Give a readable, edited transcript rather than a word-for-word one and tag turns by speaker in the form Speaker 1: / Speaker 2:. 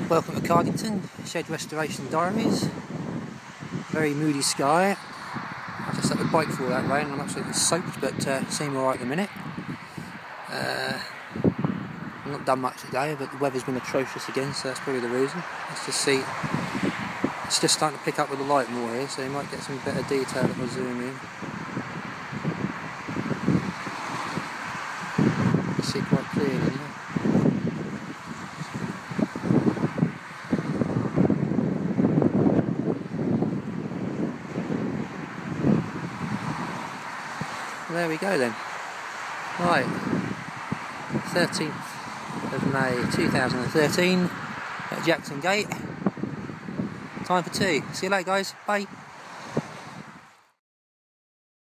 Speaker 1: Welcome to Cardington, Shed Restoration Diaries. Very moody sky. I just had the bike for all that rain and I'm absolutely soaked, but seem alright at the minute. I've not done much today, but the weather's been atrocious again, so that's probably the reason. Let's just see. It's just starting to pick up with the light more here, so you might get some better detail if I zoom in. You can see quite clearly now. There we go then. Right, 13th of May 2013 at Jackson Gate. Time for tea. See you later guys, bye.